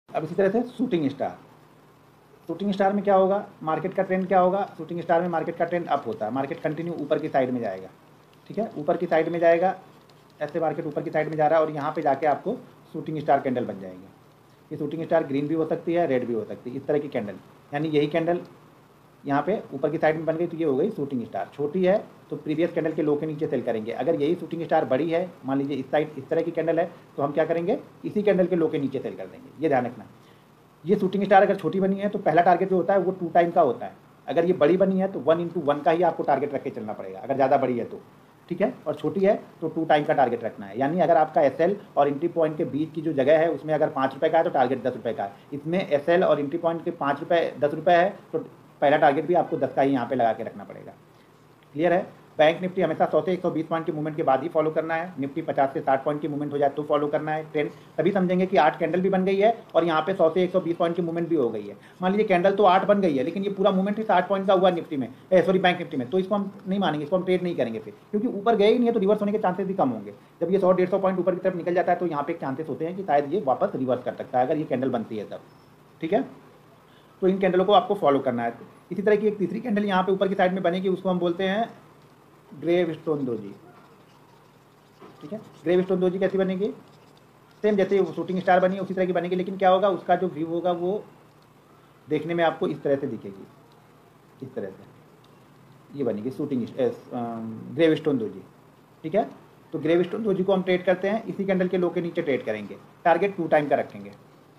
अब इसी तरह से शूटिंग स्टार, शूटिंग स्टार में क्या होगा, मार्केट का ट्रेंड क्या होगा, शूटिंग स्टार में मार्केट का ट्रेंड अप होता है, मार्केट कंटिन्यू ऊपर की साइड में जाएगा, ठीक है, ऊपर की साइड में जाएगा, ऐसे मार्केट ऊपर की साइड में जा रहा है और यहाँ पे जाके आपको शूटिंग स्टार कैंडल बन जाएगी। ये शूटिंग स्टार ग्रीन भी हो सकती है, रेड भी हो सकती है, इस तरह की कैंडल, यानी यही कैंडल यहाँ पे ऊपर की साइड में बन गई तो ये हो गई शूटिंग स्टार। छोटी है तो प्रीवियस कैंडल के लो के नीचे सेल करेंगे। अगर यही शूटिंग स्टार बड़ी है, मान लीजिए इस साइड इस तरह की कैंडल है, तो हम क्या करेंगे, इसी कैंडल के लो के नीचे सेल कर देंगे। ये ध्यान रखना। ये शूटिंग स्टार अगर छोटी बनी है तो पहला टारगेट जो होता है वो 2 टाइम का होता है। अगर ये बड़ी बनी है तो 1/1 का ही आपको टारगेट रख के चलना पड़ेगा, अगर ज़्यादा बड़ी है तो, ठीक है, और छोटी है तो 2 टाइम का टारगेट रखना है। यानी अगर आपका एसएल और एंट्री पॉइंट के बीच की जो जगह है उसमें अगर 5 रुपये का है तो टारगेट 10 रुपये का है। इसमें एसएल और एंट्री पॉइंट के 5 रुपये 10 रुपये है तो पहला टारगेट भी आपको 10 का ही यहाँ पे लगा के रखना पड़ेगा। क्लियर है। बैंक निफ्टी हमेशा 100 से 120 पॉइंट की मूवमेंट के बाद ही फॉलो करना है। निफ्टी 50 से 60 पॉइंट की मूवमेंट हो जाए तो फॉलो करना है ट्रेंड। तभी समझेंगे कि 8 कैंडल भी बन गई है और यहाँ पे 100 से 120 पॉइंट की मूवमेंट भी हो गई है। मान लीजिए कैंडल तो 8 बन गई है लेकिन ये पूरा मूवमेंट ही 60 पॉइंट का हुआ निफ्टी में, बैंक निफ्टी में, तो इसको हम नहीं मानेंगे, इसको हम ट्रेड नहीं करेंगे फिर, क्योंकि ऊपर गए ही नहीं है तो रिवर्स होने के चांसेस भी कम होंगे। जब ये 100-150 पॉइंट ऊपर की तरफ निकल जाता है तो यहाँ पे चांसेस होते हैं कि शायद ये वापस रिवर्स कर सकता है अगर ये कैंडल बनती है तब, ठीक है। तो इन कैंडलों को आपको फॉलो करना है। इसी तरह की एक तीसरी कैंडल यहाँ पे ऊपर की साइड में बनेगी, उसको हम बोलते हैं ग्रेवस्टोन डोजी, ठीक है। ग्रेवस्टोन डोजी कैसी बनेगी, सेम जैसे शूटिंग स्टार बनी है उसी तरह की बनेगी, लेकिन क्या होगा, उसका जो व्यू होगा वो देखने में आपको इस तरह से दिखेगी, इस तरह से ये बनेगी शूटिंग ग्रेवस्टोन डोजी, ठीक है। तो ग्रेवस्टोन डोजी को हम ट्रेड करते हैं, इसी कैंडल के लो के नीचे ट्रेड करेंगे, टारगेट 2 टाइम का रखेंगे।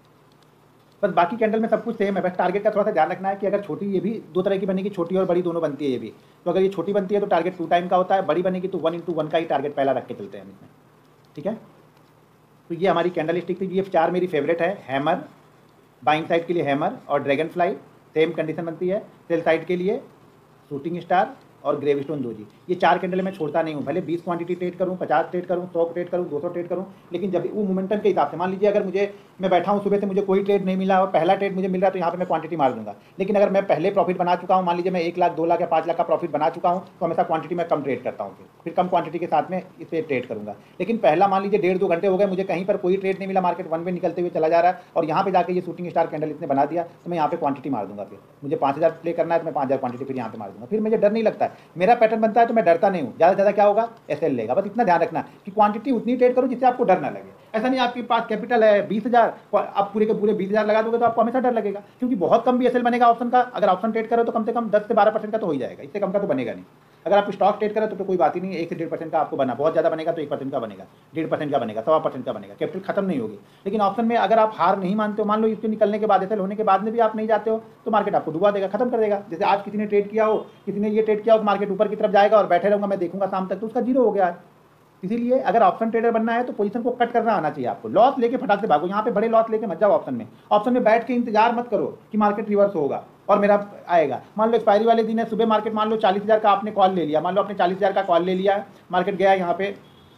बस बाकी कैंडल में सब कुछ सेम है, बस टारगेट का थोड़ा सा ध्यान रखना है कि अगर छोटी, ये भी 2 तरह की बनेगी, छोटी और बड़ी दोनों बनती है ये भी। तो अगर ये छोटी बनती है तो टारगेट 2 टाइम का होता है, बड़ी बनेगी तो 1/1 का ही टारगेट पहला रख के चलते हैं हम इसमें, ठीक है। तो ये हमारी कैंडल स्टिक थी। ये 4 मेरी फेवरेट है, हैमर, बाइंग साइड के लिए हैमर और ड्रैगन फ्लाई, सेम कंडीशन बनती है। सेल साइड के लिए शूटिंग स्टार और ग्रेवस्टोन डोजी, ये 4 कैंडल मैं छोड़ता नहीं हूँ। भले 20 क्वांटिटी ट्रेड करूँ, 50 ट्रेड करूँ, 100 ट्रेड करूँ, 200 ट्रेड करूँ, लेकिन जब वो मोमेंटम के हिसाब से, मान लीजिए अगर मैं बैठा हूँ सुबह से, मुझे कोई ट्रेड नहीं मिला और पहला ट्रेड मुझे मिल रहा है तो यहाँ पे मैं क्वांटिटी मार दूंगा। लेकिन अगर मैं पहले प्रॉफिट बना चुका हूँ, मान लीजिए मैं 1 लाख 2 लाख या 5 लाख का प्रॉफिट बना चुका हूँ, तो हमेशा क्वांटिटी में कम ट्रेड करता हूँ, फिर कम क्वांटिटी के साथ में इसे ट्रेड करूँगा। लेकिन पहला मान लीजिए 1.5-2 घंटे हो गए, मुझे कहीं पर कोई ट्रेड नहीं मिला, मार्केट 1 वे निकलते हुए चला जा रहा है और यहाँ पे जाकर ये शूटिंग स्टार कैंडल इसने बना दिया, तो मैं यहाँ पे क्वांटिटी मार दूंगा। फिर मुझे 5000 प्ले करना है तो मैं 5000 क्वांटिटी फिर यहाँ पे मार दूंगा। फिर मुझे डर नहीं लगता है, मेरा पैटर्न बनता है तो मैं डरता नहीं हूँ। ज़्यादा से ज़्यादा क्या होगा, एसएल लेगा। बस इतना ध्यान रखना कि क्वांटिटी उतनी ट्रेड करो जिससे आपको डर ना लगे। ऐसा नहीं आपके पास कैपिटल है 20,000, आप पूरे के पूरे 20,000 लगा दोगे तो आपको हमेशा डर लगेगा, क्योंकि बहुत कम भी एसएल बनेगा ऑप्शन का। अगर ऑप्शन ट्रेड करो तो कम से कम 10 से 12% का तो हो ही जाएगा, इससे कम का तो बनेगा नहीं। अगर आप स्टॉक ट्रेड करें तो कोई बात ही नहीं, 1 से 1.5% का आपको बना, बहुत ज़्यादा बनेगा तो 1% का बनेगा, 1.5% का बनेगा, 1.25% का बनेगा, कैपिटल खत्म नहीं होगी। लेकिन ऑप्शन में अगर आप हार नहीं मानते हो, मान लो इसके निकलने के बाद, एसएल होने के बाद में भी आप नहीं जाते हो, तो मार्केट आपको डुबा देगा, खत्म कर देगा। जैसे आज किसी ने ट्रेड किया हो, किसी ने ये ट्रेड किया हो, मार्केट ऊपर की तरफ जाएगा और बैठे रहूँगा मैं देखूंगा शाम तक, तो उसका जीरो हो गया आज। इसीलिए अगर ऑप्शन ट्रेडर बनना है तो पोजीशन को कट करना आना चाहिए आपको। लॉस लेके फटाक से भागो, यहाँ पे बड़े लॉस लेके मत जाओ ऑप्शन में। ऑप्शन में बैठ के इंतजार मत करो कि मार्केट रिवर्स होगा और मेरा आएगा। मान लो एक्सपायरी वाले दिन है, सुबह मार्केट मान लो 40,000 का आपने कॉल ले लिया, मान लो आपने 40,000 का कॉल ले लिया, मार्केट गया यहाँ पे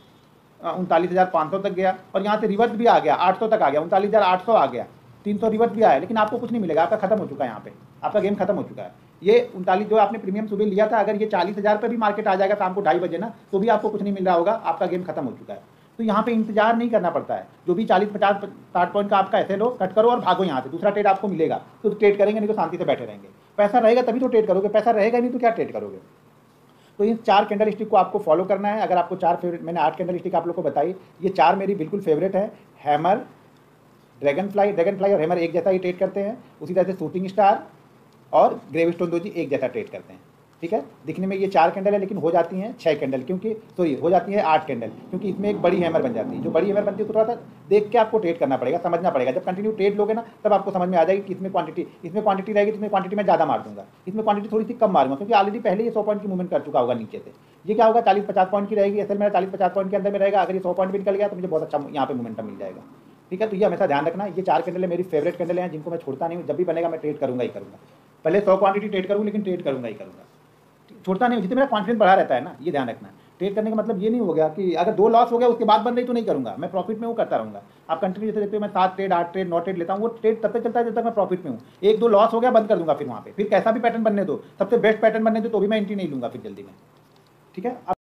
39,500 तक गया और यहाँ से रिवर्स भी आ गया, 800 तक आ गया, 39,800 आ गया, 300 रिवर्स भी आया, लेकिन आपको कुछ नहीं मिलेगा, आपका खत्म हो चुका है, यहाँ पे आपका गेम खत्म हो चुका है। ये 39 जो आपने प्रीमियम सुबह लिया था, अगर ये 40,000 पे भी मार्केट आ जाएगा शाम को 2:30 बजे ना, तो भी आपको कुछ नहीं मिल रहा होगा, आपका गेम खत्म हो चुका है। तो यहाँ पे इंतजार नहीं करना पड़ता है। जो भी 40, 50, 60 पॉइंट का आपका एसएल हो, कट करो और भागो यहाँ से, दूसरा ट्रेड आपको मिलेगा तो ट्रेड करेंगे, नहीं तो शांति से बैठे रहेंगे। पैसा रहेगा तभी तो ट्रेड करोगे, पैसा रहेगा नहीं तो क्या ट्रेड करोगे। तो इन 4 कैंडल स्टिक को आपको फॉलो करना है। अगर आपको 4 फेवरेट, मैंने 8 कैंडल स्टिक आप लोग को बताई, ये 4 मेरी बिल्कुल फेवरेट है। हैमर, ड्रैगन फ्लाई और हैमर एक जैसा ही ट्रेड करते हैं। उसी तरह से शूटिंग स्टार और ग्रेवस्टोन डोजी एक जैसा ट्रेड करते हैं, ठीक है। दिखने में ये 4 कैंडल है लेकिन हो जाती हैं 6 कैंडल, क्योंकि सॉरी हो जाती है 8 कैंडल, क्योंकि इसमें एक बड़ी हैमर बन जाती है। जो बड़ी हैमर बनती है तो थोड़ा सा देख के आपको ट्रेड करना पड़ेगा, समझना पड़ेगा। जब कंटिन्यू ट्रेड लोगे ना तब आपको समझ में आ जाएगी कि इसमें क्वांटिटी रहेगी तो इसमें क्वांटिटी में ज़्यादा मार दूंगा, इसमें क्वांटिटी थोड़ी सी कम मारूंगा, क्योंकि ऑलरेडी पहले ये 100 पॉइंट की मूवमेंट कर चुका होगा नीचे से। ये क्या होगा, 40-50 पॉइंट की रहेगी, एसएल मेरा 40-50 पॉइंट के अंदर में रहेगा। अगर ये 100 पॉइंट भी निकल गया तो मुझे बहुत अच्छा यहाँ पे मोमेंटम मिल जाएगा, ठीक है। तो ये हमेशा ध्यान रखना, ये 4 कैंडल मेरी फेवरेट कैंडल हैं जिनको मैं छोड़ता नहीं हूँ। जब भी बनेगा मैं ट्रेड करूँगा ही करूँगा, भले 100 क्वांटिटी ट्रेड करूँ लेकिन ट्रेड करूँगा ही करूँगा, छोड़ता नहीं हूँ। जितने मेरा कॉन्फिडेंस बढ़ा रहता है ना, ये ध्यान रखना। ट्रेड करने का मतलब ये नहीं हो गया कि अगर 2 लॉस हो गया उसके बाद बन रही तो नहीं करूँगा, मैं प्रॉफिट में वो करता रहूँगा। आप कंटिन्यू जैसे देखते हो मैं 7 ट्रेड 8 ट्रेड 9 ट्रेड लेता हूँ, वो ट्रेड तब तक चलता है जब तक मैं प्रॉफिट में हूँ। 1-2 लॉस हो गया बंद कर दूंगा, फिर वहाँ पे फिर कैसा भी पैटर्न बनने दो, सबसे बेस्ट पैटर्न बनने दो तो भी मैं एंट्री नहीं लूँगा फिर जल्दी में, ठीक है।